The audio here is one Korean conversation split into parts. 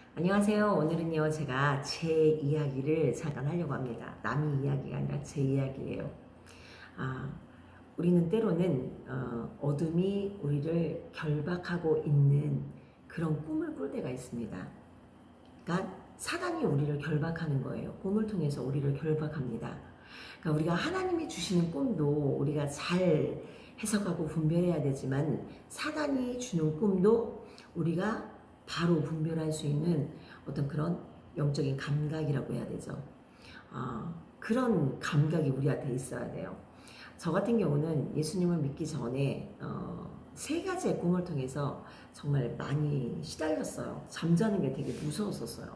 안녕하세요. 오늘은요, 제가 제 이야기를 잠깐 하려고 합니다. 남의 이야기가 아니라 제 이야기예요. 아, 우리는 때로는 어둠이 우리를 결박하고 있는 그런 꿈을 꿀 때가 있습니다. 그러니까 사단이 우리를 결박하는 거예요. 꿈을 통해서 우리를 결박합니다. 그러니까 우리가 하나님이 주시는 꿈도 우리가 잘 해석하고 분별해야 되지만 사단이 주는 꿈도 우리가 바로 분별할 수 있는 어떤 그런 영적인 감각이라고 해야 되죠. 그런 감각이 우리한테 있어야 돼요. 저 같은 경우는 예수님을 믿기 전에 세 가지의 꿈을 통해서 정말 많이 시달렸어요. 잠자는 게 되게 무서웠었어요.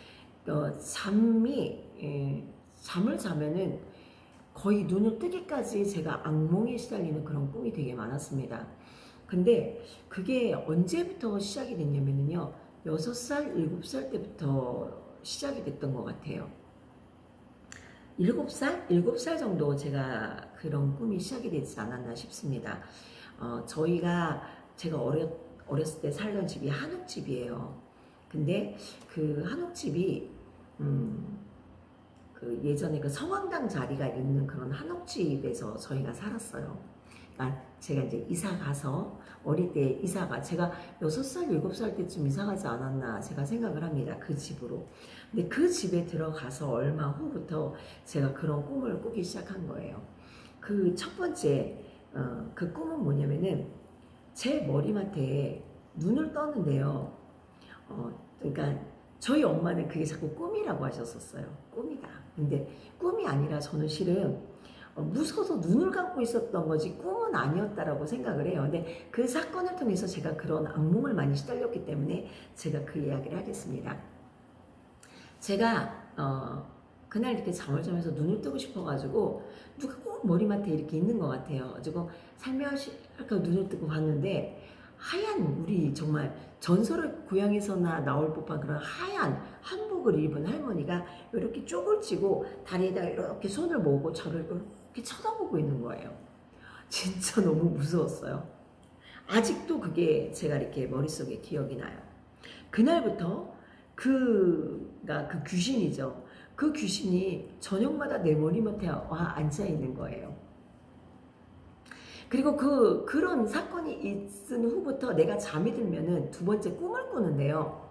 잠을 자면은 거의 눈을 뜨기까지 제가 악몽에 시달리는 그런 꿈이 되게 많았습니다. 근데 그게 언제부터 시작이 됐냐면요. 6살, 7살 때부터 시작이 됐던 것 같아요. 7살? 7살 정도 제가 그런 꿈이 시작이 되지 않았나 싶습니다. 제가 어렸을 때 살던 집이 한옥집이에요. 근데 그 한옥집이, 그 예전에 그 성황당 자리가 있는 그런 한옥집에서 저희가 살았어요. 그러니까 제가 이제 이사 가서 어릴 때 제가 6살, 7살 때쯤 이사 가지 않았나 제가 생각을 합니다. 그 집으로. 근데 그 집에 들어가서 얼마 후부터 제가 그런 꿈을 꾸기 시작한 거예요. 그 첫 번째 그 꿈은 뭐냐면은 제 머리맡에 눈을 떴는데요. 그러니까 저희 엄마는 그게 자꾸 꿈이라고 하셨었어요. 꿈이다. 근데 꿈이 아니라 저는 실은 무서워서 눈을 감고 있었던 거지 꿈은 아니었다라고 생각을 해요. 근데 그 사건을 통해서 제가 그런 악몽을 많이 시달렸기 때문에 제가 그 이야기를 하겠습니다. 제가 그날 이렇게 잠을 자면서 눈을 뜨고 싶어가지고 누가 꼭 머리맡에 이렇게 있는 것 같아요. 가지고 살며시 이렇게 눈을 뜨고 봤는데 하얀 우리 정말 전설의 고향에서나 나올 법한 그런 하얀 한복을 입은 할머니가 이렇게 쪽을 찌고 다리에다 이렇게 손을 모으고 저를 이렇게 쳐다보고 있는 거예요. 진짜 너무 무서웠어요. 아직도 그게 제가 이렇게 머릿속에 기억이 나요. 그날부터 그 귀신이죠. 그 귀신이 저녁마다 내 머리맡에 와 앉아 있는 거예요. 그리고 그런 사건이 있은 후부터 내가 잠이 들면은 두 번째 꿈을 꾸는데요.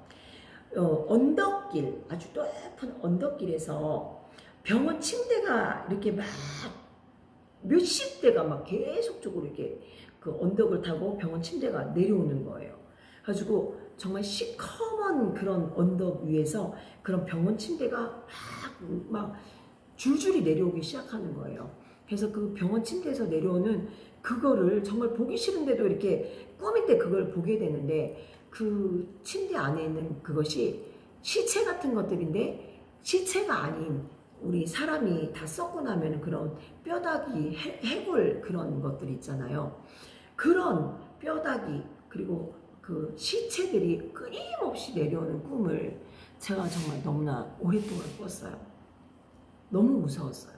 언덕길, 아주 높은 언덕길에서 병원 침대가 이렇게 막 몇십 대가 막 계속적으로 이렇게 그 언덕을 타고 병원 침대가 내려오는 거예요. 가지고 정말 시커먼 그런 언덕 위에서 그런 병원 침대가 막 줄줄이 내려오기 시작하는 거예요. 그래서 그 병원 침대에서 내려오는 그거를 정말 보기 싫은데도 이렇게 꿈인데 그걸 보게 되는데 그 침대 안에 있는 그것이 시체 같은 것들인데 시체가 아닌 우리 사람이 다 썩고 나면 그런 뼈다귀, 해골 그런 것들 있잖아요. 그런 뼈다귀 그리고 그 시체들이 끊임없이 내려오는 꿈을 제가 정말 너무나 오랫동안 꿨어요. 너무 무서웠어요.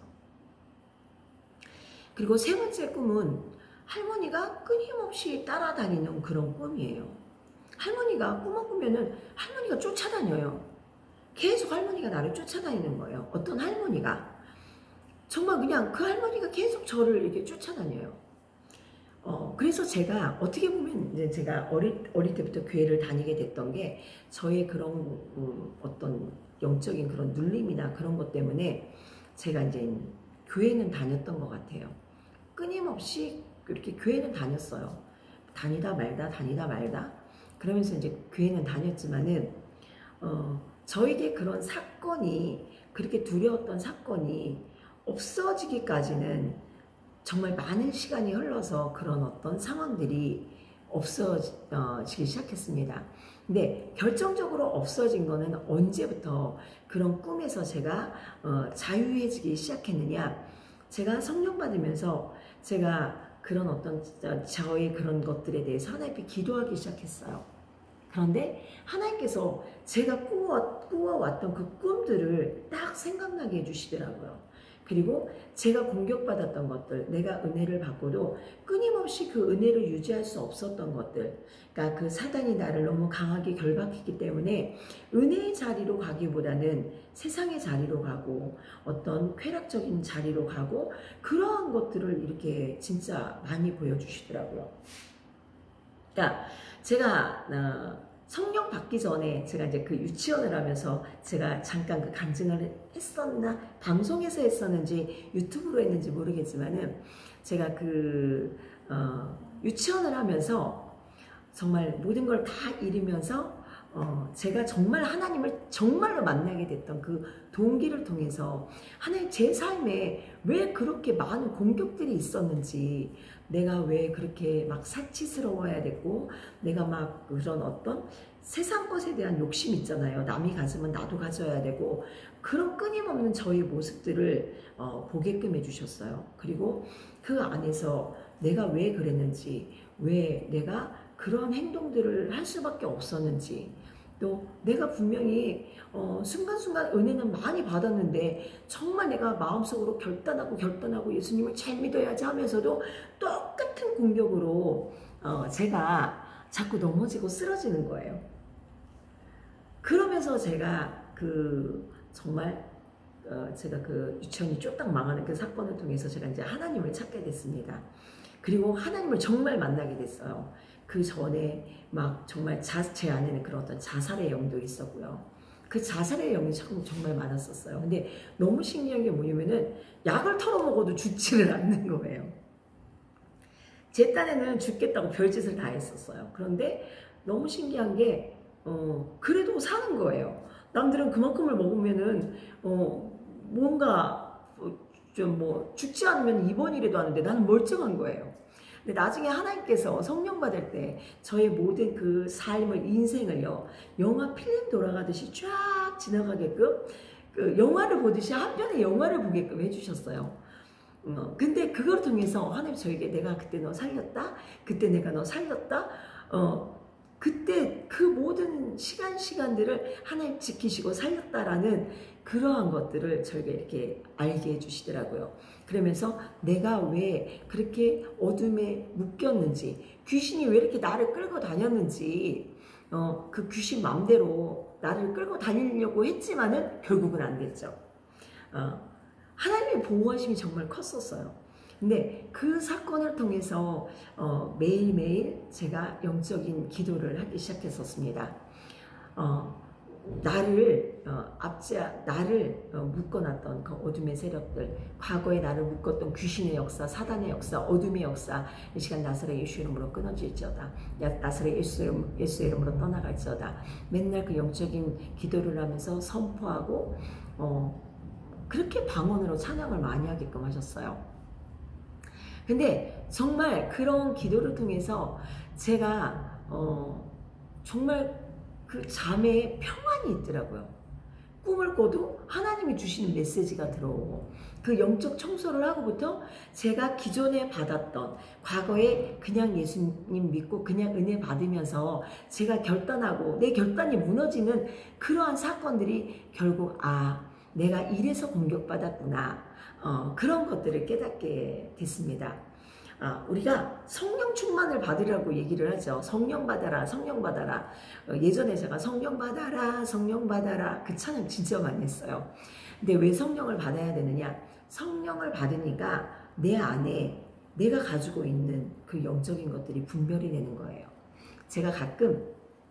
그리고 세 번째 꿈은 할머니가 끊임없이 따라다니는 그런 꿈이에요. 할머니가 꿈을 꾸면은 할머니가 쫓아다녀요. 계속 할머니가 나를 쫓아다니는 거예요. 어떤 할머니가. 정말 그냥 그 할머니가 계속 저를 이렇게 쫓아다녀요. 그래서 제가 어떻게 보면 이제 제가 어릴 때부터 교회를 다니게 됐던 게 저의 그런 어떤 영적인 그런 눌림이나 그런 것 때문에 제가 이제 교회는 다녔던 것 같아요. 끊임없이 그렇게 교회는 다녔어요. 다니다 말다. 그러면서 이제 교회는 다녔지만은, 저에게 그런 사건이, 그렇게 두려웠던 사건이 없어지기까지는 정말 많은 시간이 흘러서 그런 어떤 상황들이 없어지기 시작했습니다. 근데 결정적으로 없어진 거는 언제부터 그런 꿈에서 제가 자유해지기 시작했느냐. 제가 성령 받으면서 제가 그런 어떤 저의 그런 것들에 대해서 하나님께 기도하기 시작했어요. 그런데 하나님께서 제가 꾸어왔던 그 꿈들을 딱 생각나게 해주시더라고요. 그리고 제가 공격받았던 것들, 내가 은혜를 받고도 끊임없이 그 은혜를 유지할 수 없었던 것들, 그러니까 그 사단이 나를 너무 강하게 결박했기 때문에 은혜의 자리로 가기보다는 세상의 자리로 가고 어떤 쾌락적인 자리로 가고 그러한 것들을 이렇게 진짜 많이 보여주시더라고요. 그러니까 제가 성령 받기 전에 제가 이제 그 유치원을 하면서 제가 잠깐 그 간증을 했었나, 방송에서 했었는지 유튜브로 했는지 모르겠지만은, 제가 그 유치원을 하면서 정말 모든 걸 다 잃으면서 제가 정말 하나님을 정말로 만나게 됐던 그 동기를 통해서 하나님, 제 삶에 왜 그렇게 많은 공격들이 있었는지, 내가 왜 그렇게 막 사치스러워야 됐고, 내가 막 그런 어떤 세상 것에 대한 욕심 있잖아요. 남이 가지면 나도 가져야 되고, 그런 끊임없는 저의 모습들을 보게끔 해주셨어요. 그리고 그 안에서 내가 왜 그랬는지, 왜 내가 그런 행동들을 할 수밖에 없었는지, 또 내가 분명히 순간순간 은혜는 많이 받았는데 정말 내가 마음속으로 결단하고 예수님을 잘 믿어야지 하면서도 똑같은 공격으로 제가 자꾸 넘어지고 쓰러지는 거예요. 그러면서 제가 정말 제가 그 유치원이 쫄딱 망하는 그 사건을 통해서 제가 이제 하나님을 찾게 됐습니다. 그리고 하나님을 정말 만나게 됐어요. 그 전에 막 정말 제 안에는 그런 어떤 자살의 영도 있었고요. 그 자살의 영이 정말 많았었어요. 근데 너무 신기한 게 뭐냐면은 약을 털어먹어도 죽지를 않는 거예요. 제 딴에는 죽겠다고 별짓을 다 했었어요. 그런데 너무 신기한 게 그래도 사는 거예요. 남들은 그만큼을 먹으면은 뭔가 좀 뭐 죽지 않으면 입원이라도 하는데 나는 멀쩡한 거예요. 근데 나중에 하나님께서 성령 받을 때 저의 모든 그 삶을, 인생을요, 영화 필름 돌아가듯이 쫙 지나가게끔, 그 영화를 보듯이 한 편의 영화를 보게끔 해주셨어요. 근데 그걸 통해서 하나님 저에게 내가 그때 너 살렸다, 그때 내가 너 살렸다, 그때 그 모든 시간들을 하나님 지키시고 살렸다라는 그러한 것들을 저에게 이렇게 알게 해주시더라고요. 그러면서 내가 왜 그렇게 어둠에 묶였는지, 귀신이 왜 이렇게 나를 끌고 다녔는지, 그 귀신 맘대로 나를 끌고 다니려고 했지만은 결국은 안 됐죠. 하나님의 보호하심이 정말 컸었어요. 근데 그 사건을 통해서 매일매일 제가 영적인 기도를 하기 시작했었습니다. 나를 묶어놨던 그 어둠의 세력들, 과거에 나를 묶었던 귀신의 역사, 사단의 역사, 어둠의 역사, 이 시간 나사렛 예수 이름으로 끊어질지어다. 나사렛 예수 이름으로 떠나갈지어다. 맨날 그 영적인 기도를 하면서 선포하고 그렇게 방언으로 찬양을 많이 하게끔 하셨어요. 근데 정말 그런 기도를 통해서 제가 정말 그 잠에 평안이 있더라고요. 꿈을 꿔도 하나님이 주시는 메시지가 들어오고, 그 영적 청소를 하고부터 제가 기존에 받았던, 과거에 그냥 예수님 믿고 그냥 은혜 받으면서 제가 결단하고 내 결단이 무너지는 그러한 사건들이 결국 내가 이래서 공격받았구나, 그런 것들을 깨닫게 됐습니다. 우리가 성령 충만을 받으라고 얘기를 하죠. 성령 받아라, 성령 받아라. 예전에 제가 성령 받아라, 성령 받아라, 그 찬양 진짜 많이 했어요. 근데 왜 성령을 받아야 되느냐? 성령을 받으니까 내 안에 내가 가지고 있는 그 영적인 것들이 분별이 되는 거예요. 제가 가끔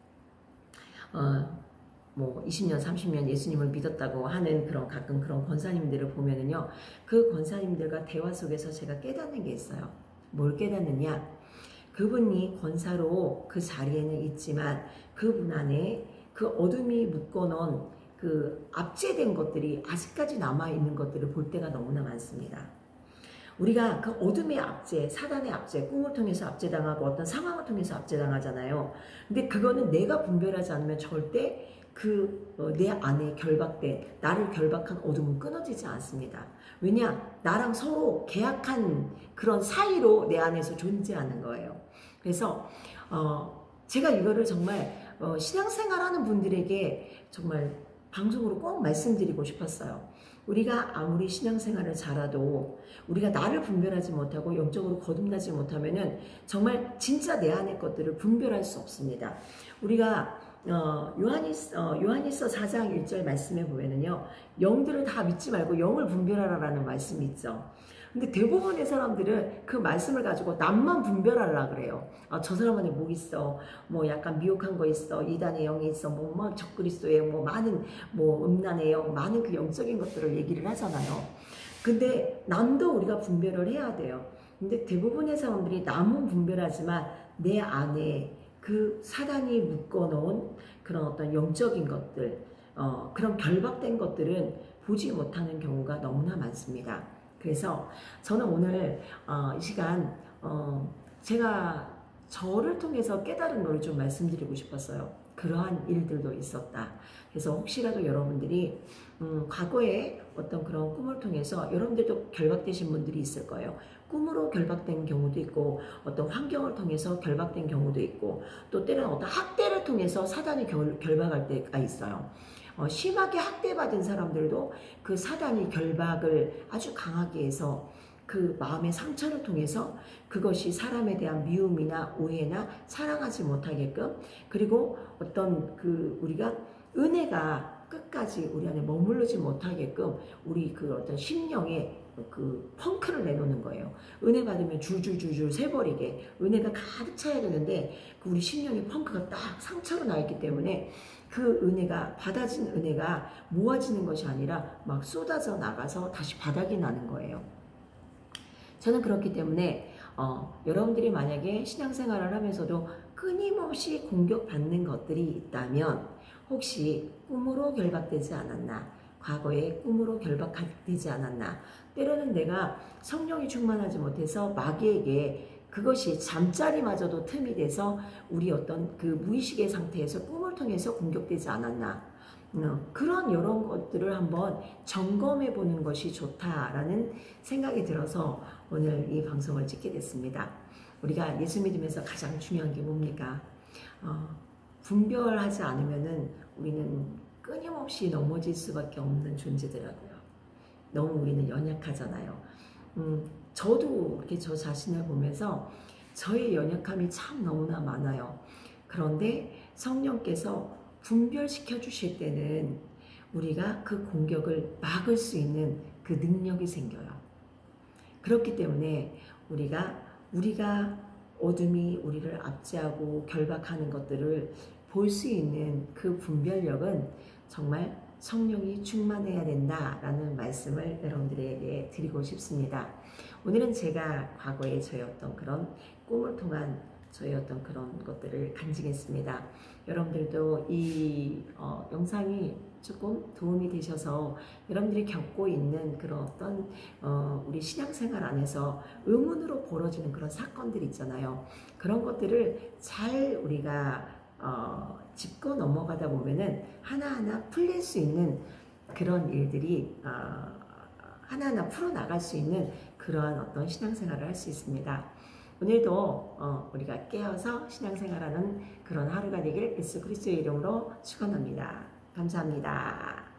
뭐 20년, 30년 예수님을 믿었다고 하는 가끔 그런 권사님들을 보면은요, 그 권사님들과 대화 속에서 제가 깨닫는 게 있어요. 뭘 깨닫느냐? 그분이 권사로 그 자리에는 있지만 그분 안에 그 어둠이 묶어놓은 그 압제된 것들이 아직까지 남아있는 것들을 볼 때가 너무나 많습니다. 우리가 그 어둠의 압제, 사단의 압제, 꿈을 통해서 압제당하고 어떤 상황을 통해서 압제당하잖아요. 근데 그거는 내가 분별하지 않으면 절대 내 안에 결박된, 나를 결박한 어둠은 끊어지지 않습니다. 왜냐? 나랑 서로 계약한 그런 사이로 내 안에서 존재하는 거예요. 그래서 제가 이거를 정말 신앙생활 하는 분들에게 정말 방송으로 꼭 말씀드리고 싶었어요. 우리가 아무리 신앙생활을 잘해도 우리가 나를 분별하지 못하고 영적으로 거듭나지 못하면은 정말 진짜 내 안의 것들을 분별할 수 없습니다. 우리가 요한일서 4장 1절 말씀에 보면은요, 영들을 다 믿지 말고 영을 분별하라라는 말씀이 있죠. 근데 대부분의 사람들은 그 말씀을 가지고 남만 분별하려고 그래요. 저 사람 안에 뭐 있어, 뭐 약간 미혹한 거 있어, 이단의 영이 있어, 뭐 적그리스도의 뭐 많은 뭐 음란의 영, 많은 그 영적인 것들을 얘기를 하잖아요. 근데 남도 우리가 분별을 해야 돼요. 근데 대부분의 사람들이 남은 분별하지만 내 안에 그 사단이 묶어놓은 그런 어떤 영적인 것들, 그런 결박된 것들은 보지 못하는 경우가 너무나 많습니다. 그래서 저는 오늘 이 시간 제가 저를 통해서 깨달은 걸 좀 말씀드리고 싶었어요. 그러한 일들도 있었다. 그래서 혹시라도 여러분들이 과거에 어떤 그런 꿈을 통해서 여러분들도 결박되신 분들이 있을 거예요. 꿈으로 결박된 경우도 있고 어떤 환경을 통해서 결박된 경우도 있고 또 때로는 어떤 학대를 통해서 사단이 결박할 때가 있어요. 심하게 학대받은 사람들도 그 사단이 결박을 아주 강하게 해서 그 마음의 상처를 통해서 그것이 사람에 대한 미움이나 오해나 사랑하지 못하게끔, 그리고 어떤 그 우리가 은혜가 끝까지 우리 안에 머무르지 못하게끔 우리 그 어떤 심령에 그 펑크를 내놓는 거예요. 은혜 받으면 줄줄줄줄 새버리게 은혜가 가득 차야 되는데 그 우리 심령의 펑크가 딱 상처로 나 있기 때문에 그 은혜가, 받아진 은혜가 모아지는 것이 아니라 막 쏟아져 나가서 다시 바닥이 나는 거예요. 저는 그렇기 때문에 여러분들이 만약에 신앙생활을 하면서도 끊임없이 공격받는 것들이 있다면 혹시 꿈으로 결박되지 않았나, 과거에 꿈으로 결박되지 않았나, 때로는 내가 성령이 충만하지 못해서 마귀에게 그것이 잠자리마저도 틈이 돼서 우리 어떤 그 무의식의 상태에서 꿈을 통해서 공격되지 않았나, 그런 이런 것들을 한번 점검해 보는 것이 좋다라는 생각이 들어서 오늘 이 방송을 찍게 됐습니다. 우리가 예수 믿으면서 가장 중요한 게 뭡니까? 분별하지 않으면은 우리는 끊임없이 넘어질 수밖에 없는 존재더라고요. 너무 우리는 연약하잖아요. 저도 이렇게 저 자신을 보면서 저의 연약함이 참 너무나 많아요. 그런데 성령께서 분별시켜 주실 때는 우리가 그 공격을 막을 수 있는 그 능력이 생겨요. 그렇기 때문에 우리가 어둠이 우리를 압제하고 결박하는 것들을 볼 수 있는 그 분별력은 정말 성령이 충만해야 된다라는 말씀을 여러분들에게 드리고 싶습니다. 오늘은 제가 과거에 저의 어떤 그런 꿈을 통한 저의 어떤 그런 것들을 간증했습니다. 여러분들도 이 영상이 조금 도움이 되셔서 여러분들이 겪고 있는 그런 어떤 우리 신앙생활 안에서 의문으로 벌어지는 그런 사건들 있잖아요. 그런 것들을 잘 우리가 짚고 넘어가다 보면은 하나하나 풀릴 수 있는 그런 일들이 하나하나 풀어나갈 수 있는 그러한 어떤 신앙생활을 할 수 있습니다. 오늘도 우리가 깨어서 신앙생활하는 그런 하루가 되길 예수 그리스도의 이름으로 축원합니다. 감사합니다.